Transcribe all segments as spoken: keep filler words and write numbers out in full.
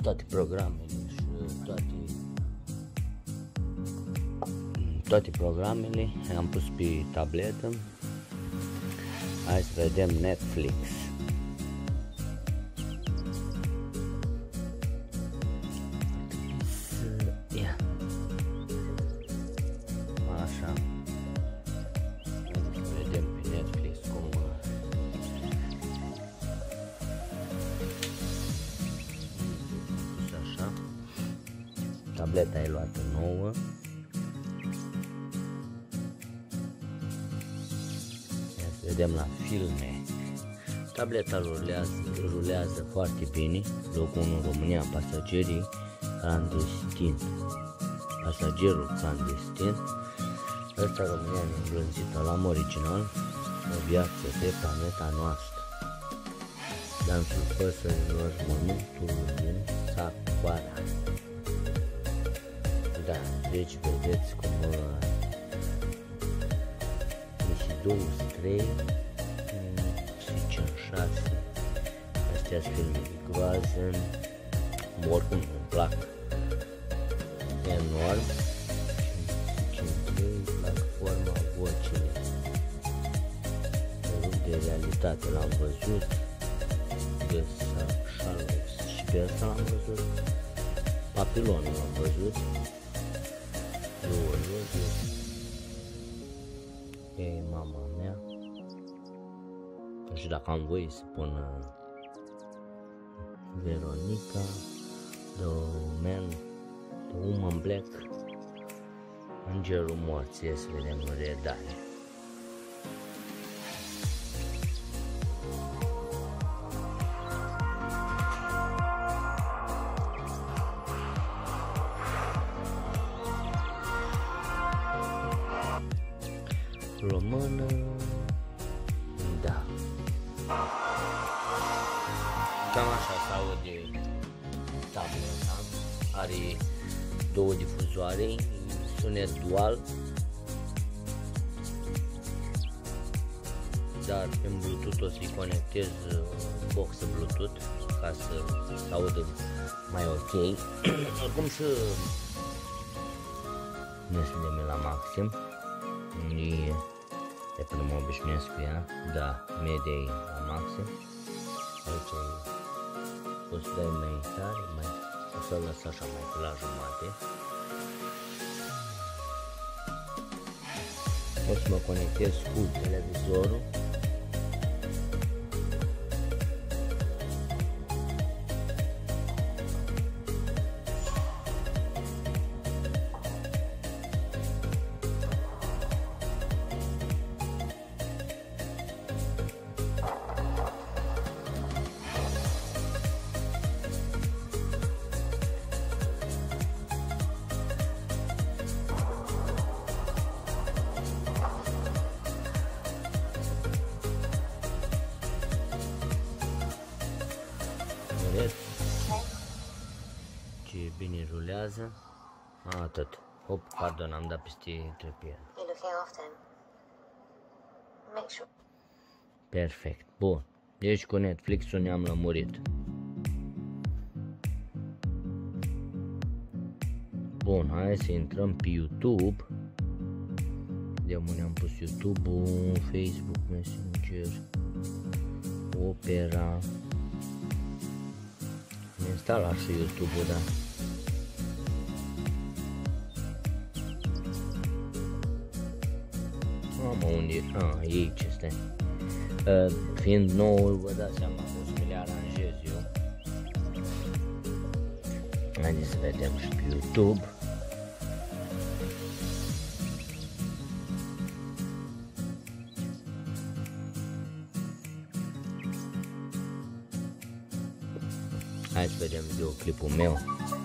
toate programele și toate toate programele am pus pe tabletă. Hai să vedem Netflix. Ia. Așa. Să vedem pe Netflix cum așa. Tableta e luată nouă. Vedem la filme. Tableta rulează, rulează foarte bine. Locul unu în România, pasagerii clandestin. Pasagerul clandestin. Ăsta România neîngrăzită, l-am original. O viață pe planeta noastră. Dansul păsărilor, mormântul din Sacoara. Da, deci vedeți cum douăzeci și trei, zece, șase, astea sunt filme de groază, oricum îmi plac enorm, cinci plac forma, vocile, rup de realitate l-am văzut, de Charles și pe asta l-am văzut, Papilonul l-am văzut, două legi. E mama mea. Nu știu dacă am voie să pun uh, Veronica, The Man, The Woman Black, Îngerul Morții, să vedem în redare. Română, da. Cam așa se aude tableta. Are două difuzoare, sunet dual, dar prin Bluetooth o să-i conectez boxă Bluetooth ca să se audă mai ok. Oricum să ne suntem la maxim. E de până mă obișnuiesc cu ea, da, media e la maxim. Aici o să dai mai tare, mai, o să lăs așa mai pe la jumate. O să mă conectez cu televizorul. Ce bine rulează. A, atât. Hop, pardon, am dat peste trepie. Perfect. Bun. Deci cu Netflix-ul ne-am lămurit. Bun, hai să intrăm pe YouTube. De unde am pus YouTube-ul, Facebook Messenger, Opera. Mi instala și YouTube-ul, da. Mamă, unde e? Ah, e aici este. Uh, fiind nou, vă dați seama că o să mi le aranjez eu. Haideți să vedem și pe YouTube. Hai să vedem videoclipul meu.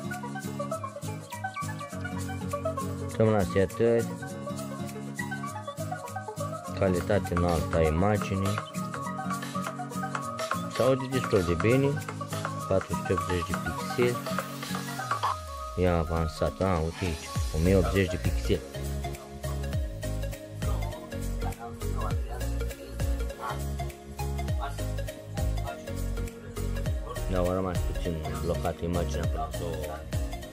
Stăm la setări. Calitate înaltă a imaginii. Se aude destul de bine. patru sute optzeci de pixeli. E avansat. Ah, uite aici. o mie optzeci de pixeli. Da, au rămas puțin blocată imaginea până două ore.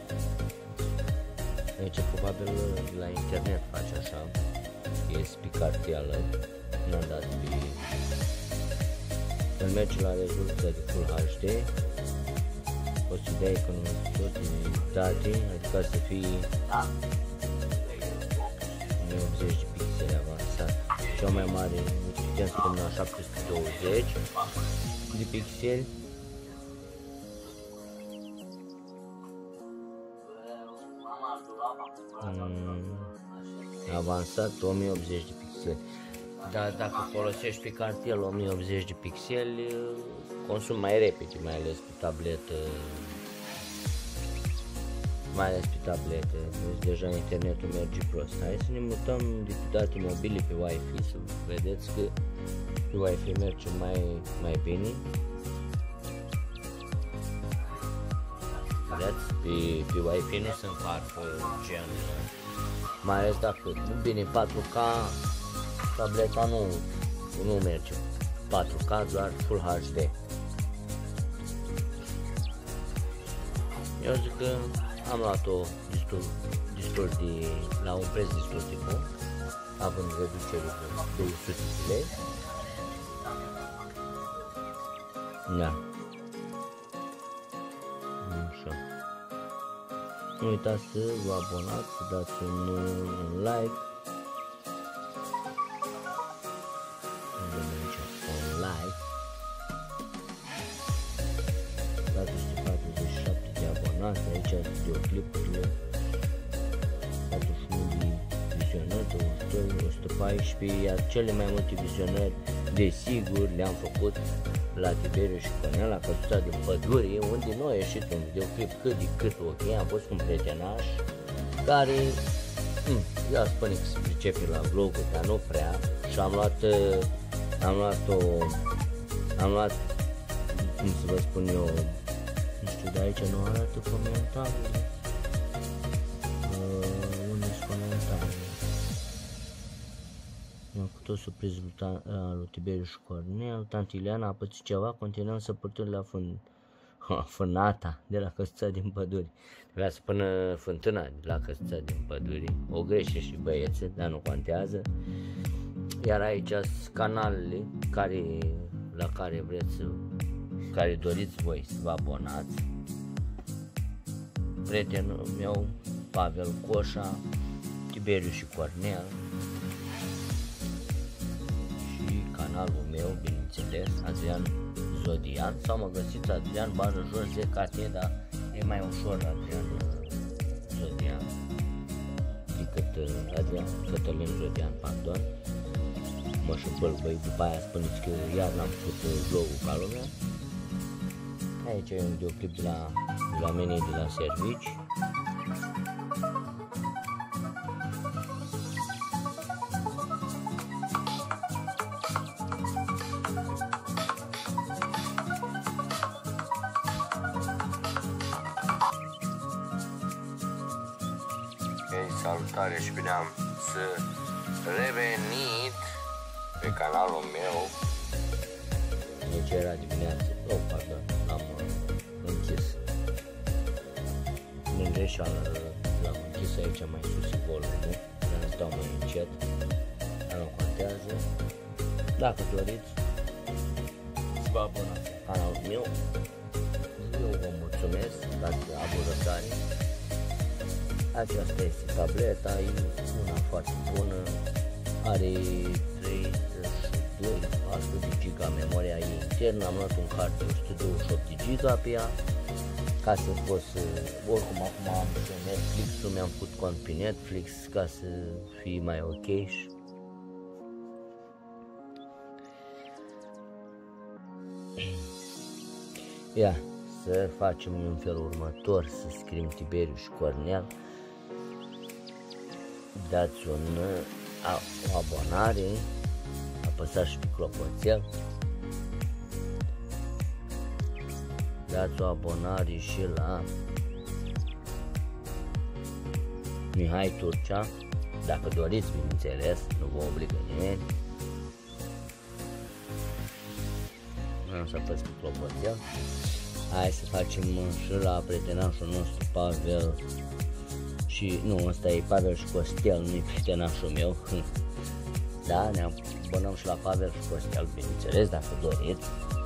Aici probabil la internet face așa, e spicartială, n-a dat pe... Când merge la rezoluția de Full H D, o să dai economisitate, adică să fie o mie optzeci de pixeli avansat. Cea mai mare putem până la șapte sute douăzeci de pixeli. Mm, avansat o mie optzeci de pixeli. Dar dacă folosești pe cartel o mie optzeci de pixeli, consum mai repede, mai ales pe tabletă. Mai ales pe tabletă, deja internetul merge prost. Hai să ne mutăm de pe date mobile pe Wi-Fi, să vedeți că pe Wi-Fi merge mai, mai bine. Vedeți, pe, pe Wi-Fi nu se încarcă gen, mai ales dacă, bine, patru K, tableta nu, nu merge patru K, doar Full H D. Eu zic că am luat-o destul, destul de, la un preț destul de bun, având reducere de două sute de lei. Da. Așa. Nu uitați să vă abonați, să dați un, un like. Avem aici un like. patru sute patruzeci și șapte de abonați, aici videoclipurile, patruzeci și unu de vizionări, două sute, o sută paisprezece, iar cele mai multe vizionări, desigur, le-am făcut la Tiberiu și Cornel, la Căsuța din Pădure, unde nu a ieșit un videoclip cât de cât ok. Am fost cu un prietenaș care, hm, ea spune că se pricepe la vloguri, dar nu prea, și am luat, am luat o, am luat, cum să vă spun eu, nu știu, de aici nu arată comentariile, uh, unde sunt comentariile. Am făcut o surpriză lui Tiberiu și Cornel, tanti Ileana a pățit ceva, continuăm să purtăm la fân... Fânata de la Căsuța din Pădure. Trebuia să pună Fântâna de la Căsuța din Pădure, o greșe și băiețe, dar nu contează. Iar aici sunt canalele care, la care vreți să, care doriți voi să vă abonați. Prietenul meu, Pavel Coșa, Tiberiu și Cornel, canalul meu, bineînțeles, Adrian Zodian, sau mă găsiți Adrian bară jos Z K T, dar e mai ușor Adrian Zodian decât Adrian Cătălin Zodian, pardon. Mă și bălbăi, după aia spuneți că iar n-am făcut vlogul ca lumea. Aici e un videoclip de la, de la mine de la servici. Salutare și bine am să revenit pe canalul meu. Nici era dimineață, oh, pardon, l-am închis. Din greșeală l-am închis aici mai sus volumul, dar stau mai încet, dar nu contează. Dacă doriți să vă abonați la canalul meu, eu vă mulțumesc, dați abonătare. Aceasta este tableta, e una foarte bună, are treizeci și doi de giga memoria internă, am luat un card de o sută douăzeci și opt de giga pe ea, ca să pot să, oricum acum am și Netflix-ul, mi-am făcut cont pe Netflix ca să fie mai ok. Ia, să facem în felul următor, să scriem Tiberiu și Cornel. Dați un, o abonare, apăsați și pe clopoțel, dați o abonare și la Mihai Turcea, dacă doriți, bineînțeles, nu vă obligă nimeni. Vreau să apăs pe clopoțel. Hai să facem și la prietenașul nostru Pavel. Și nu, ăsta e Pavel și Costel, nu-i prietenașul meu. Da, ne abonăm și la Pavel și Costel, bineînțeles, dacă doriți.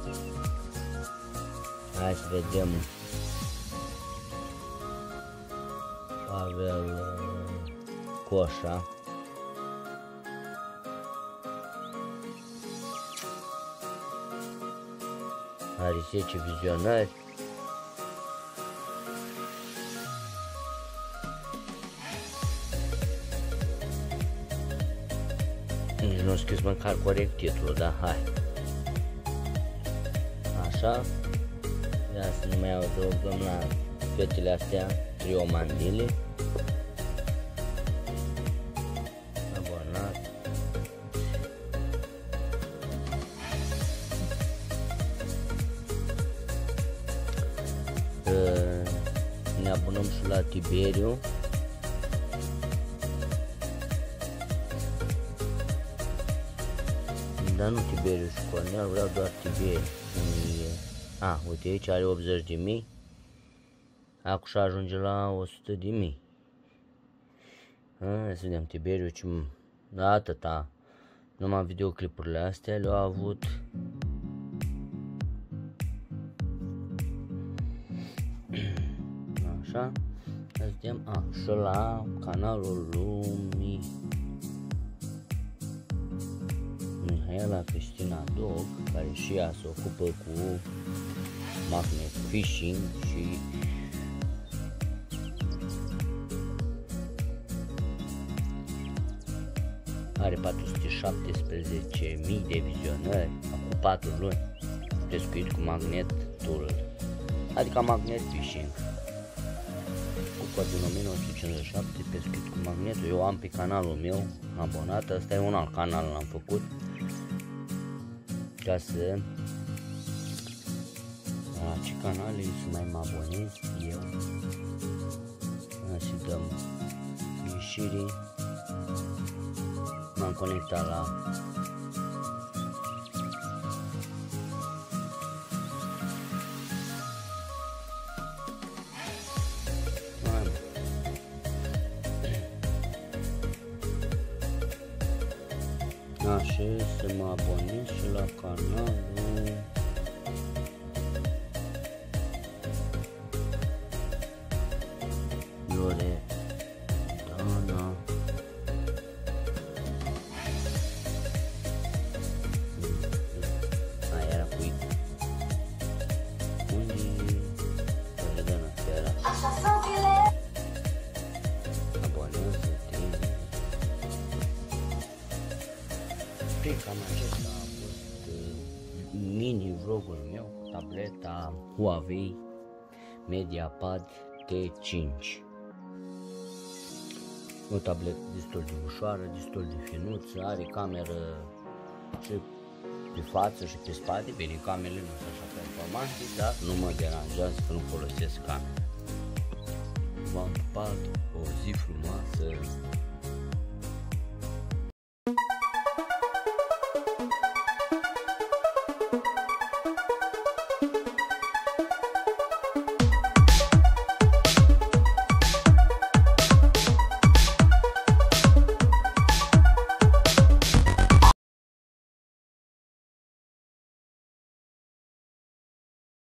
Hai să vedem. Pavel uh, Coșa. Are zece vizionări. Nici nu scris măcar corect titlul, da? Hai. Așa. Ia să nu mai adăugăm la fetele astea trio mandile. Abonat. Ne abonăm și la Tiberiu. Dar nu Tiberiu și Cornel, vreau doar Tiberiu. A, uite aici are optzeci de mii. Acum și ajunge la o sută de mii. Hai să vedem Tiberiu ce... Da, atâta. Numai videoclipurile astea le-au avut. Așa. Să vedem. A, și la canalul Lumii Mihaela Cristina Dog, care și ea se ocupă cu magnet fishing și are patru sute șaptesprezece mii de vizionări acum patru luni. Pescuit cu magnet tool, adică magnet fishing, cu cod din o mie nouă sute cincizeci și șapte, pescuit cu magnetul. Eu am pe canalul meu abonat, ăsta e un alt canal, l-am făcut ca să la ce canale să mai mă abonez eu. Și dăm ieșirii. M-am conectat la așa, să mă abonez și la canalul Loredana. Aia era cu unii Loredana era. Așa sătile. Abonează-te. Cred că cam acesta a fost mini vlogul meu, tableta Huawei MediaPad T cinci. O tabletă destul de ușoară, destul de finuță, are cameră și pe față și pe spate. Bine, camerele nu sunt așa performante, dar nu mă deranjează că nu folosesc camera. V-am pupat, o zi frumoasă.